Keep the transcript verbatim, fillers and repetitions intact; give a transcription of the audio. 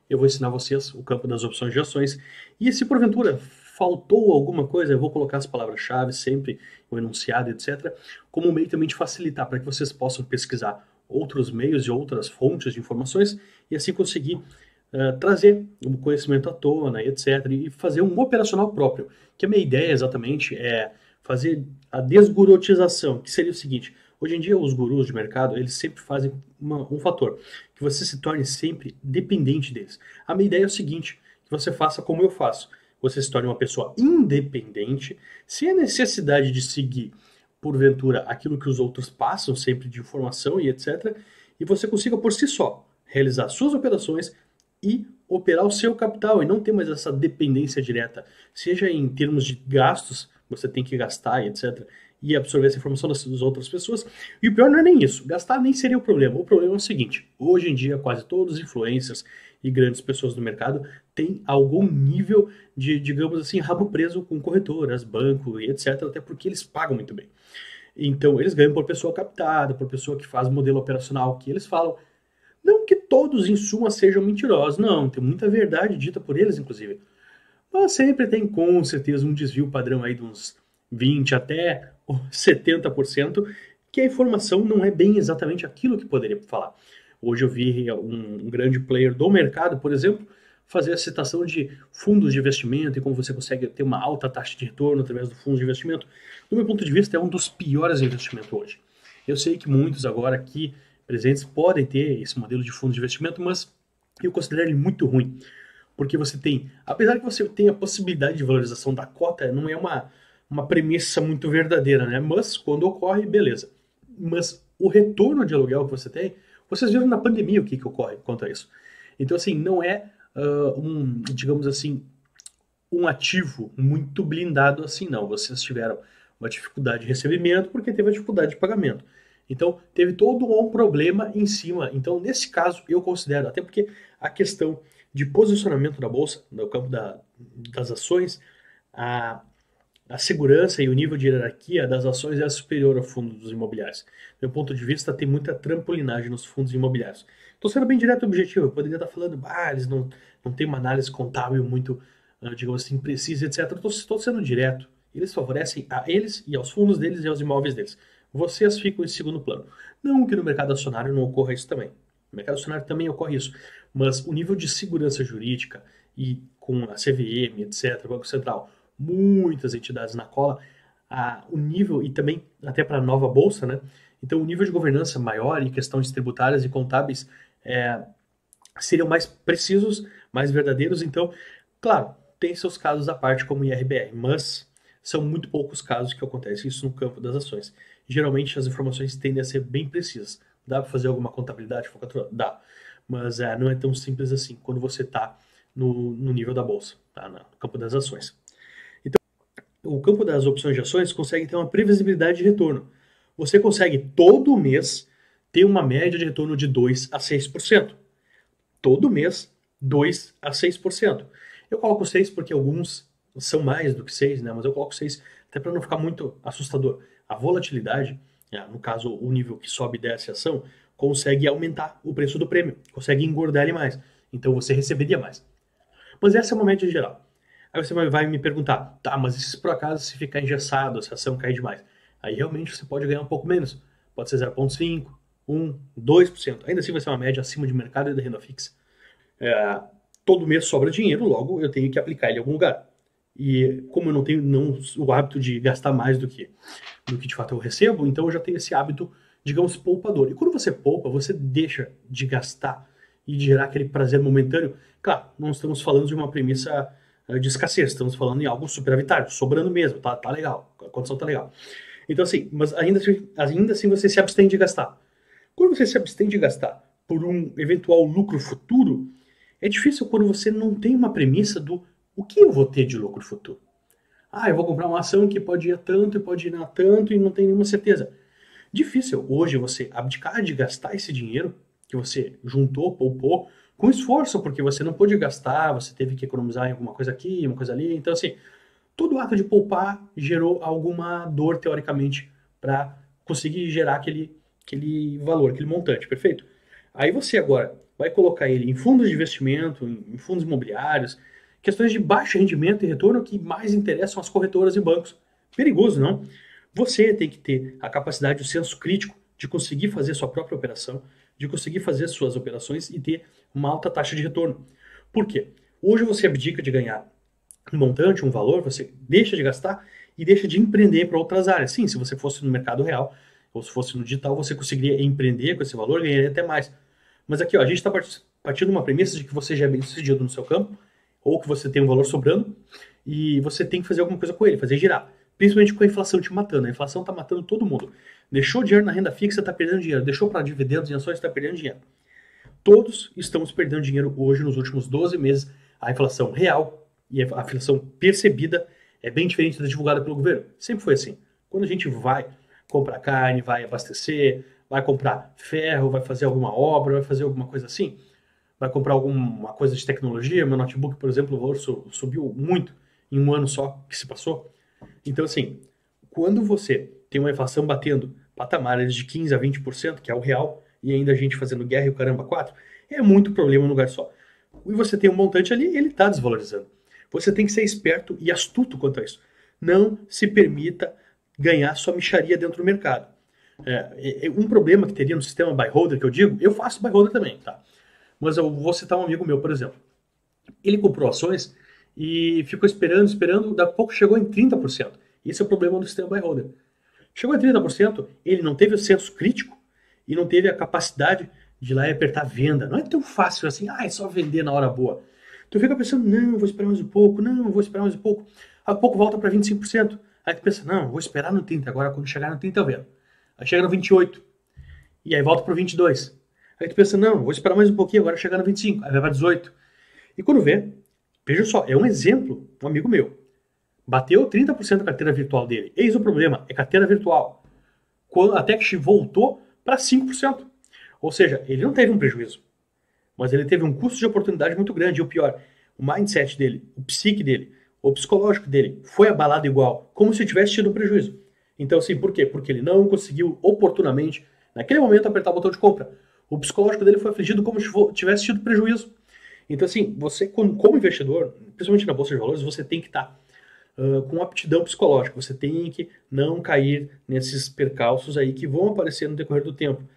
eu vou ensinar vocês o campo das opções de ações. E se porventura faltou alguma coisa, eu vou colocar as palavras-chave sempre, o enunciado, etcétera, como um meio também de facilitar para que vocês possam pesquisar outros meios e outras fontes de informações e assim conseguir uh, trazer o conhecimento à tona, etcétera, e fazer um operacional próprio. Que a minha ideia exatamente é fazer a desgurotização, que seria o seguinte: hoje em dia os gurus de mercado, eles sempre fazem uma, um fator, que você se torne sempre dependente deles. A minha ideia é o seguinte, que você faça como eu faço. Você se torne uma pessoa independente, sem a necessidade de seguir, porventura, aquilo que os outros passam sempre de informação e etcétera. E você consiga por si só realizar suas operações e operar o seu capital e não ter mais essa dependência direta, seja em termos de gastos, você tem que gastar e etcétera, e absorver essa informação das, das outras pessoas. E o pior não é nem isso, gastar nem seria o problema. O problema é o seguinte: hoje em dia quase todos os influencers e grandes pessoas do mercado têm algum nível de, digamos assim, rabo preso com corretoras, banco e etcétera, até porque eles pagam muito bem. Então eles ganham por pessoa captada, por pessoa que faz modelo operacional que eles falam. Não que todos em suma sejam mentirosos, não, tem muita verdade dita por eles, inclusive. Mas sempre tem com certeza um desvio padrão aí de uns vinte até setenta por cento, que a informação não é bem exatamente aquilo que poderia falar. Hoje eu vi um grande player do mercado, por exemplo, fazer a citação de fundos de investimento e como você consegue ter uma alta taxa de retorno através do fundo de investimento. Do meu ponto de vista, é um dos piores investimentos hoje. Eu sei que muitos agora aqui presentes podem ter esse modelo de fundo de investimento, mas eu considero ele muito ruim. Porque você tem, apesar que você tem a possibilidade de valorização da cota, não é uma, uma premissa muito verdadeira, né? Mas quando ocorre, beleza. Mas o retorno de aluguel que você tem, vocês viram na pandemia o que, que ocorre quanto a isso. Então, assim, não é uh, um, digamos assim, um ativo muito blindado assim, não. Vocês tiveram uma dificuldade de recebimento porque teve a dificuldade de pagamento. Então, teve todo um problema em cima. Então, nesse caso, eu considero, até porque a questão de posicionamento da bolsa, no campo da, das ações, a, a segurança e o nível de hierarquia das ações é superior ao fundo dos imobiliários. Do meu ponto de vista, tem muita trampolinagem nos fundos imobiliários. Estou sendo bem direto e objetivo, eu poderia estar falando, ah, eles não, não têm uma análise contábil muito, digamos assim, precisa, etcétera. Estou sendo direto. Eles favorecem a eles e aos fundos deles e aos imóveis deles. Vocês ficam em segundo plano. Não que no mercado acionário não ocorra isso também. No mercado acionário também ocorre isso. Mas o nível de segurança jurídica e com a C V M, etcétera, Banco Central, muitas entidades na cola, a, o nível, e também até para a nova bolsa, né? Então o nível de governança maior e questões tributárias e contábeis é, seriam mais precisos, mais verdadeiros. Então, claro, tem seus casos à parte como I R B R, mas são muito poucos casos que acontece isso no campo das ações. Geralmente as informações tendem a ser bem precisas. Dá para fazer alguma contabilidade, focatura? Dá. Mas é, não é tão simples assim quando você está no, no nível da bolsa, tá? No campo das ações. Então, o campo das opções de ações consegue ter uma previsibilidade de retorno. Você consegue todo mês ter uma média de retorno de dois a seis por cento. Todo mês, dois a seis por cento. Eu coloco seis porque alguns são mais do que seis, né? Mas eu coloco seis até para não ficar muito assustador. A volatilidade, no caso o nível que sobe e desce a ação, consegue aumentar o preço do prêmio, consegue engordar ele mais. Então você receberia mais. Mas essa é uma média geral. Aí você vai me perguntar, tá, mas e se por acaso se ficar engessado, se a ação cair demais? Aí realmente você pode ganhar um pouco menos. Pode ser zero vírgula cinco, um, dois por cento. Ainda assim vai ser uma média acima de mercado e da renda fixa. É, todo mês sobra dinheiro, logo eu tenho que aplicar ele em algum lugar. E como eu não tenho não, o hábito de gastar mais do que, do que de fato eu recebo, então eu já tenho esse hábito, digamos, poupador. E quando você poupa, você deixa de gastar e de gerar aquele prazer momentâneo. Claro, não estamos falando de uma premissa de escassez, estamos falando em algo superavitário, sobrando mesmo, tá, tá legal, a condição tá legal. Então assim, mas ainda assim, ainda assim você se abstém de gastar. Quando você se abstém de gastar por um eventual lucro futuro, é difícil quando você não tem uma premissa do o que eu vou ter de lucro futuro. Ah, eu vou comprar uma ação que pode ir a tanto e pode ir a tanto e não tem nenhuma certeza. Difícil hoje você abdicar de gastar esse dinheiro que você juntou, poupou, com esforço, porque você não pôde gastar, você teve que economizar em alguma coisa aqui, uma coisa ali. Então, assim, todo ato de poupar gerou alguma dor, teoricamente, para conseguir gerar aquele, aquele valor, aquele montante, perfeito? Aí você agora vai colocar ele em fundos de investimento, em fundos imobiliários, questões de baixo rendimento e retorno que mais interessam as corretoras e bancos. Perigoso, não? Você tem que ter a capacidade, o senso crítico de conseguir fazer sua própria operação, de conseguir fazer suas operações e ter uma alta taxa de retorno. Por quê? Hoje você abdica de ganhar um montante, um valor, você deixa de gastar e deixa de empreender para outras áreas. Sim, se você fosse no mercado real ou se fosse no digital, você conseguiria empreender com esse valor, ganharia até mais. Mas aqui, ó, a gente está partindo de uma premissa de que você já é bem sucedido no seu campo, ou que você tem um valor sobrando, e você tem que fazer alguma coisa com ele, fazer girar. Principalmente com a inflação te matando. A inflação está matando todo mundo. Deixou dinheiro na renda fixa, está perdendo dinheiro. Deixou para dividendos e ações, está perdendo dinheiro. Todos estamos perdendo dinheiro hoje nos últimos doze meses. A inflação real e a inflação percebida é bem diferente da divulgada pelo governo. Sempre foi assim. Quando a gente vai comprar carne, vai abastecer, vai comprar ferro, vai fazer alguma obra, vai fazer alguma coisa assim, vai comprar alguma coisa de tecnologia, meu notebook, por exemplo, o valor subiu muito em um ano só que se passou. Então, assim, quando você tem uma inflação batendo patamares de quinze a vinte por cento, que é o real, e ainda a gente fazendo guerra e o caramba quatro, é muito problema num lugar só. E você tem um montante ali, ele está desvalorizando. Você tem que ser esperto e astuto quanto a isso. Não se permita ganhar sua mixaria dentro do mercado. É, é, um problema que teria no sistema buy holder, que eu digo, eu faço buy holder também, tá? Mas eu vou citar um amigo meu, por exemplo. Ele comprou ações e ficou esperando, esperando, daqui a pouco chegou em trinta por cento. Esse é o problema do sistema buy holder. Chegou em trinta por cento, ele não teve o senso crítico e não teve a capacidade de ir lá e apertar a venda. Não é tão fácil assim, ah, é só vender na hora boa. Tu fica pensando, não, vou esperar mais um pouco, não, vou esperar mais um pouco. Daqui a pouco volta para vinte e cinco por cento. Aí tu pensa, não, vou esperar no trinta, agora quando chegar no trinta eu vendo. Aí chega no vinte e oito, e aí volta para o vinte e dois. Aí tu pensa, não, vou esperar mais um pouquinho, agora chegar no vinte e cinco, aí vai para dezoito. E quando vê, veja só, é um exemplo, um amigo meu. Bateu trinta por cento da carteira virtual dele. Eis o problema, é carteira virtual. Até que voltou para cinco por cento. Ou seja, ele não teve um prejuízo, mas ele teve um custo de oportunidade muito grande. E o pior, o mindset dele, o psique dele, o psicológico dele foi abalado igual, como se tivesse tido um prejuízo. Então, assim, por quê? Porque ele não conseguiu oportunamente, naquele momento, apertar o botão de compra. O psicológico dele foi afligido como se tivesse tido prejuízo. Então, assim, você, como investidor, principalmente na Bolsa de Valores, você tem que estar uh, com aptidão psicológica. Você tem que não cair nesses percalços aí que vão aparecer no decorrer do tempo.